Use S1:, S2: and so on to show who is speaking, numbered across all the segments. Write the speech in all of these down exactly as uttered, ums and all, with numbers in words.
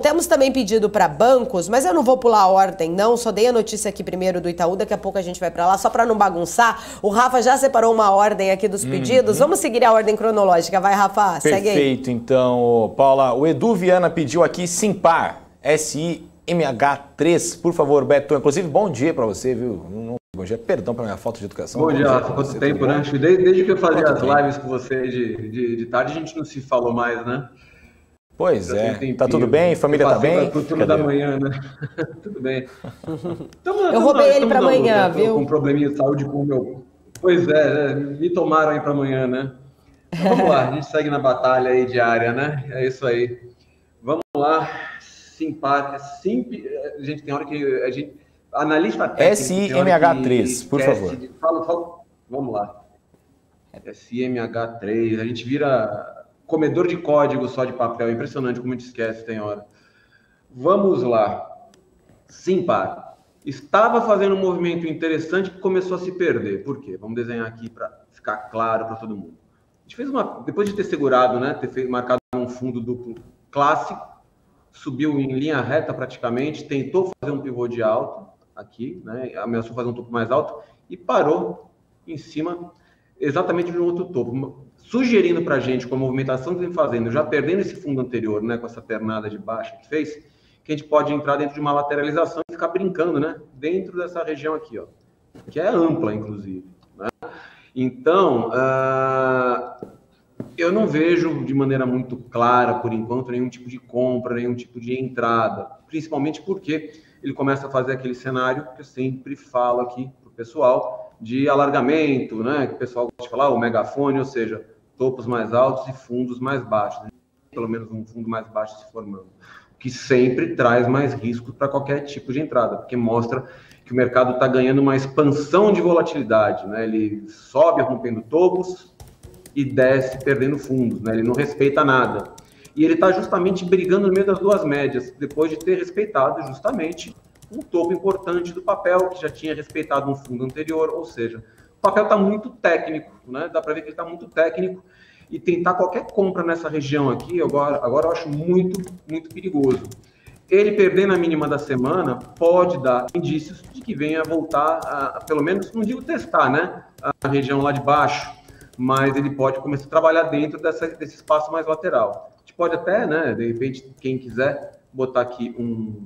S1: Temos também pedido para bancos, mas eu não vou pular a ordem não, só dei a notícia aqui primeiro do Itaú, daqui a pouco a gente vai para lá, só para não bagunçar. O Rafa já separou uma ordem aqui dos pedidos, uhum. Vamos seguir a ordem cronológica, vai Rafa,
S2: Perfeito,
S1: segue aí.
S2: Perfeito, então, Paula, o Edu Viana pediu aqui Simpar, S I M H três, por favor, Beto, inclusive bom dia para você, viu? Não, bom dia, perdão pela minha falta de educação.
S3: Bom, bom dia, Rafa, quanto tempo, né? Desde, desde que eu fazia
S2: quanto
S3: as
S2: tempo?
S3: lives com você de, de, de tarde, a gente não se falou mais, né?
S2: Pois Já é, um tá tudo bem? Família tá bem?
S3: Pro turno da manhã, né? Tudo bem.
S1: Tamo, eu roubei ele para amanhã,
S3: luta,
S1: viu?
S3: Com um probleminha de saúde com o meu... Pois é, me tomaram aí para amanhã, né? Então, vamos lá, a gente segue na batalha aí diária, né? É isso aí. Vamos lá, Simpar, Simp... A gente tem hora que a gente... Analista técnico...
S2: S I M H três, por favor.
S3: De... Fala, fala. Vamos lá. S I M H três, a gente vira... Comedor de código só de papel, impressionante como a gente esquece, tem hora. Vamos lá. Simpar. Estava fazendo um movimento interessante que começou a se perder. Por quê? Vamos desenhar aqui para ficar claro para todo mundo. A gente fez uma, depois de ter segurado, né, ter feito, marcado um fundo duplo clássico, subiu em linha reta praticamente, tentou fazer um pivô de alto aqui, né, ameaçou fazer um topo mais alto e parou em cima exatamente de um outro topo, sugerindo para a gente, com a movimentação que vem fazendo, já perdendo esse fundo anterior, né, com essa pernada de baixa que fez, que a gente pode entrar dentro de uma lateralização e ficar brincando, né, dentro dessa região aqui, ó, que é ampla, inclusive, né? Então, uh, eu não vejo de maneira muito clara, por enquanto, nenhum tipo de compra, nenhum tipo de entrada, principalmente porque ele começa a fazer aquele cenário que eu sempre falo aqui para o pessoal, de alargamento, né, que o pessoal gosta de falar, o megafone, ou seja, topos mais altos e fundos mais baixos, né? Pelo menos um fundo mais baixo se formando, o que sempre traz mais risco para qualquer tipo de entrada, porque mostra que o mercado está ganhando uma expansão de volatilidade, né? Ele sobe rompendo topos e desce perdendo fundos, né? Ele não respeita nada. E ele está justamente brigando no meio das duas médias, depois de ter respeitado justamente um topo importante do papel, que já tinha respeitado um fundo anterior, ou seja, o papel está muito técnico, né? Dá para ver que ele está muito técnico e tentar qualquer compra nessa região aqui, agora, agora eu acho muito, muito perigoso. Ele perder na mínima da semana pode dar indícios de que venha voltar a, a pelo menos, não digo testar, né? A região lá de baixo, mas ele pode começar a trabalhar dentro dessa, desse espaço mais lateral. A gente pode até, né, de repente, quem quiser, botar aqui um,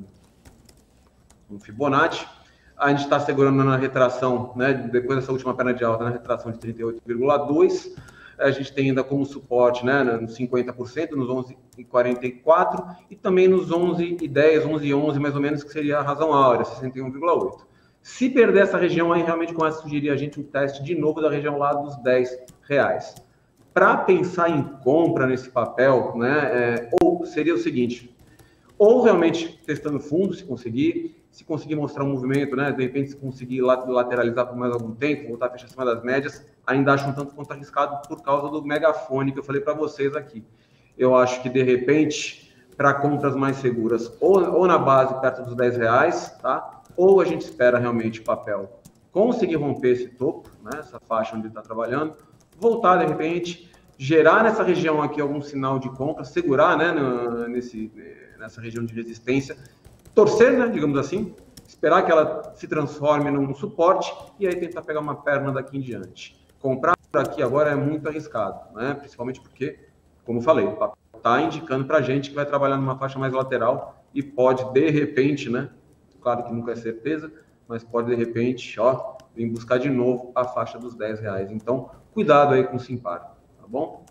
S3: um Fibonacci. A gente está segurando na retração, né, depois dessa última perna de alta, na retração de trinta e oito vírgula dois. A gente tem ainda como suporte, né, nos cinquenta por cento, nos onze vírgula quarenta e quatro e também nos onze vírgula dez, onze vírgula onze, mais ou menos, que seria a razão áurea, sessenta e um vírgula oito. Se perder essa região, aí realmente começa a sugerir a gente um teste de novo da região lá dos dez reais. Para pensar em compra nesse papel, né, é, ou seria o seguinte, ou realmente testando fundo, se conseguir, se conseguir mostrar um movimento, né, de repente se conseguir lateralizar por mais algum tempo, voltar a fechar acima das médias, ainda acho um tanto quanto arriscado por causa do megafone que eu falei para vocês aqui. Eu acho que, de repente, para compras mais seguras, ou, ou na base perto dos dez reais, tá? Ou a gente espera realmente o papel conseguir romper esse topo, né, essa faixa onde ele está trabalhando, voltar, de repente, gerar nessa região aqui algum sinal de compra, segurar, né, no, nesse, nessa região de resistência, torcer, né, digamos assim, esperar que ela se transforme num suporte e aí tentar pegar uma perna daqui em diante. Comprar por aqui agora é muito arriscado, né, principalmente porque, como eu falei, o papel está indicando para a gente que vai trabalhar numa faixa mais lateral e pode, de repente, né, claro que nunca é certeza, mas pode, de repente, ó, vir buscar de novo a faixa dos dez reais. Então, cuidado aí com o Simpar, tá bom?